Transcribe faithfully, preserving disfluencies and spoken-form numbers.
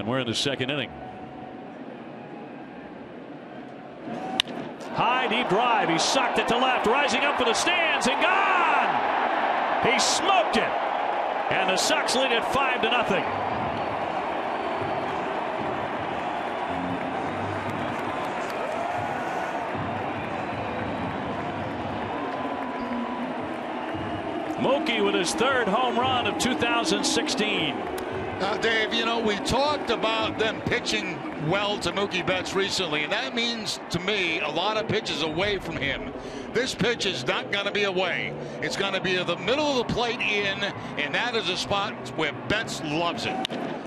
And we're in the second inning. High deep drive. He sucked it to left, rising up for the stands and gone. He smoked it, and the Sox lead it five to nothing. Mookie with his third home run of two thousand sixteen. Now, Dave, you know, we talked about them pitching well to Mookie Betts recently, and that means to me a lot of pitches away from him. This pitch is not going to be away. It's going to be at the middle of the plate in, and that is a spot where Betts loves it.